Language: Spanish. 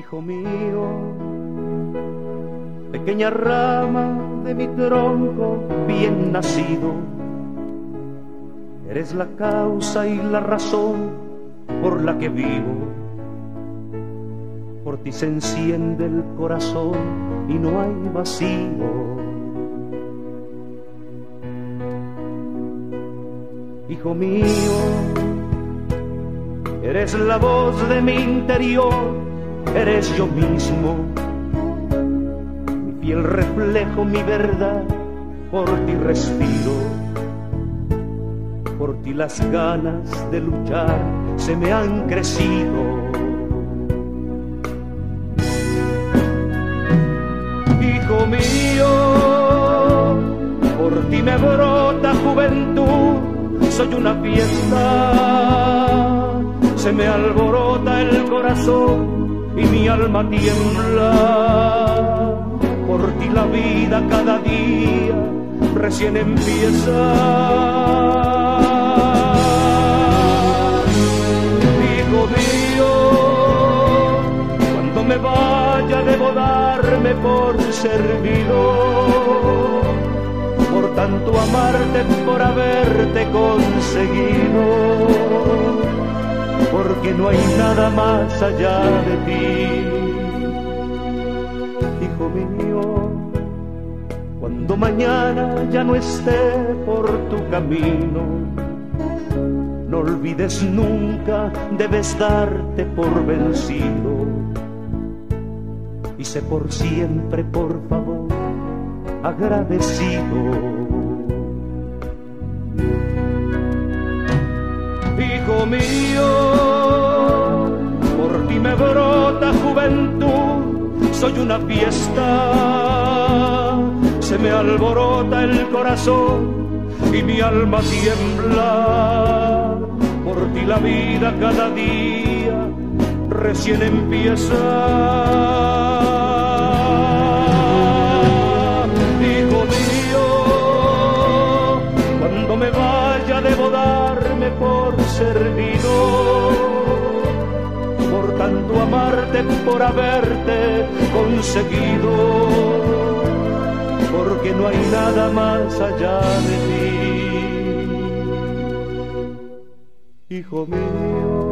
Hijo mío, pequeña rama de mi tronco bien nacido, eres la causa y la razón por la que vivo. Por ti se enciende el corazón y no hay vacío. Hijo mío, eres la voz de mi interior, eres yo mismo, mi fiel reflejo, mi verdad, por ti respiro. Por ti las ganas de luchar se me han crecido. Hijo mío, por ti me brota juventud, soy una fiesta, se me alborota el corazón y mi alma tiembla. Por ti la vida cada día recién empieza. Hijo mío, cuando me vaya debo darme por servido, por tanto amarte, por haberte conseguido, porque no hay nada más allá de ti. Hijo mío, cuando mañana ya no esté por tu camino, no olvides nunca, debes darte por vencido. Y sé por siempre, por favor, agradecido. Hijo mío, por ti me brota juventud, soy una fiesta, se me alborota el corazón y mi alma tiembla. Por ti la vida cada día recién empieza. Me vaya debo darme por servido, por tanto amarte, por haberte conseguido, porque no hay nada más allá de ti. Hijo mío.